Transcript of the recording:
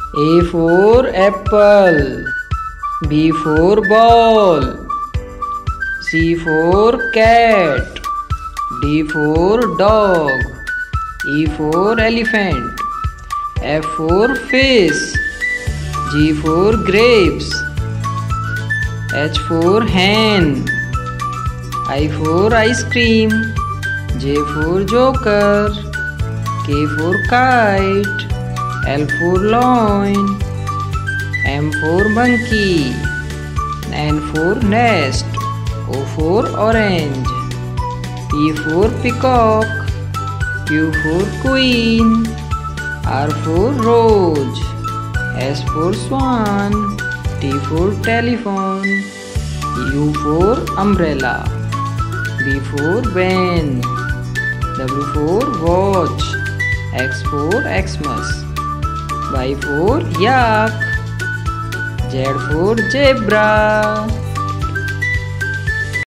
A for apple. B for ball. C for cat. D for dog. E for elephant. F for fish. G for grapes. H for hen. I for ice cream. J for joker. K for kite. L for lion. M for monkey. N for nest. O for orange. P for peacock. Q for queen. R for rose. S for swan. T for telephone. U for umbrella. B for van. W for watch. X for Xmas. Y for yak. Z for zebra.